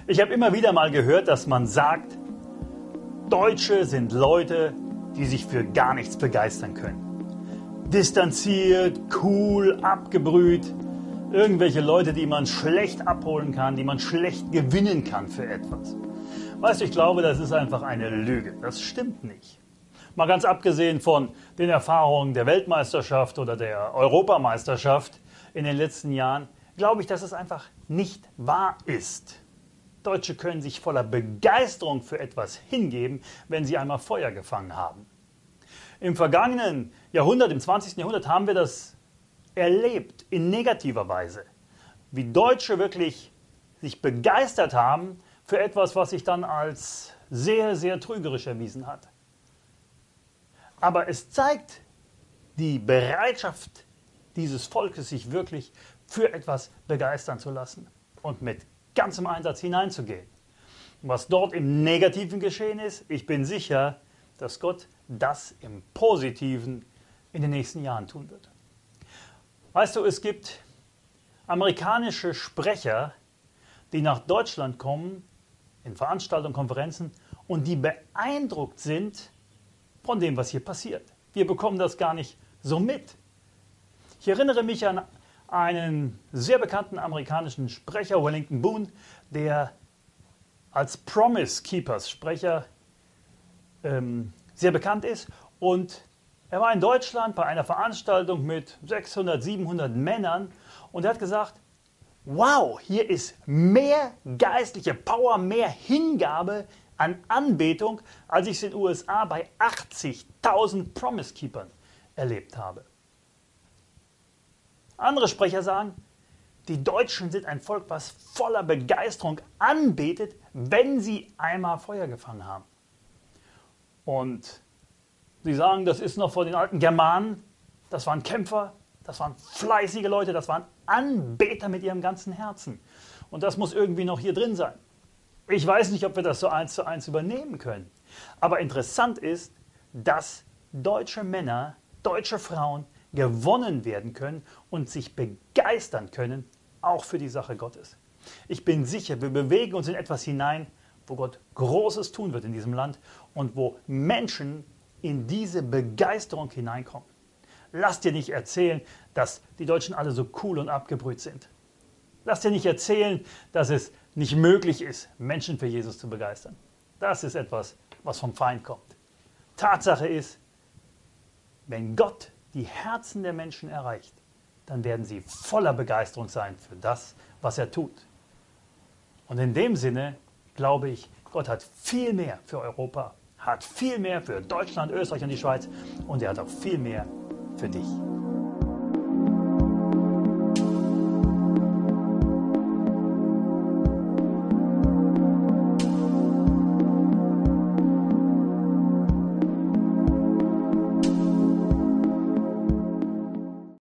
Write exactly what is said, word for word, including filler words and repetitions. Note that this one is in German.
Ich habe immer wieder mal gehört, dass man sagt, Deutsche sind Leute, die sich für gar nichts begeistern können. Distanziert, cool, abgebrüht. Irgendwelche Leute, die man schlecht abholen kann, die man schlecht gewinnen kann für etwas. Weißt du, ich glaube, das ist einfach eine Lüge. Das stimmt nicht. Mal ganz abgesehen von den Erfahrungen der Weltmeisterschaft oder der Europameisterschaft in den letzten Jahren, glaube ich, dass es einfach nicht wahr ist. Deutsche können sich voller Begeisterung für etwas hingeben, wenn sie einmal Feuer gefangen haben. Im vergangenen Jahrhundert, im zwanzigsten Jahrhundert, haben wir das erlebt, in negativer Weise. Wie Deutsche wirklich sich begeistert haben für etwas, was sich dann als sehr, sehr trügerisch erwiesen hat. Aber es zeigt die Bereitschaft dieses Volkes, sich wirklich für etwas begeistern zu lassen und mit ganzem Einsatz hineinzugehen. Was dort im Negativen geschehen ist, ich bin sicher, dass Gott das im Positiven in den nächsten Jahren tun wird. Weißt du, es gibt amerikanische Sprecher, die nach Deutschland kommen, in Veranstaltungen, Konferenzen, und die beeindruckt sind von dem, was hier passiert. Wir bekommen das gar nicht so mit. Ich erinnere mich an einen sehr bekannten amerikanischen Sprecher, Wellington Boone, der als Promise Keepers Sprecher ähm, sehr bekannt ist. Und er war in Deutschland bei einer Veranstaltung mit sechshundert, siebenhundert Männern und er hat gesagt, wow, hier ist mehr geistliche Power, mehr Hingabe an Anbetung, als ich es in den U S A bei achtzigtausend Promise Keepern erlebt habe. Andere Sprecher sagen, die Deutschen sind ein Volk, was voller Begeisterung anbetet, wenn sie einmal Feuer gefangen haben. Und sie sagen, das ist noch vor den alten Germanen, das waren Kämpfer, das waren fleißige Leute, das waren Anbeter mit ihrem ganzen Herzen. Und das muss irgendwie noch hier drin sein. Ich weiß nicht, ob wir das so eins zu eins übernehmen können. Aber interessant ist, dass deutsche Männer, deutsche Frauen gewonnen werden können und sich begeistern können, auch für die Sache Gottes. Ich bin sicher, wir bewegen uns in etwas hinein, wo Gott Großes tun wird in diesem Land und wo Menschen in diese Begeisterung hineinkommen. Lass dir nicht erzählen, dass die Deutschen alle so cool und abgebrüht sind. Lass dir nicht erzählen, dass es nicht möglich ist, Menschen für Jesus zu begeistern. Das ist etwas, was vom Feind kommt. Tatsache ist, wenn Gott die Herzen der Menschen erreicht, dann werden sie voller Begeisterung sein für das, was er tut. Und in dem Sinne glaube ich, Gott hat viel mehr für Europa, hat viel mehr für Deutschland, Österreich und die Schweiz und er hat auch viel mehr für dich.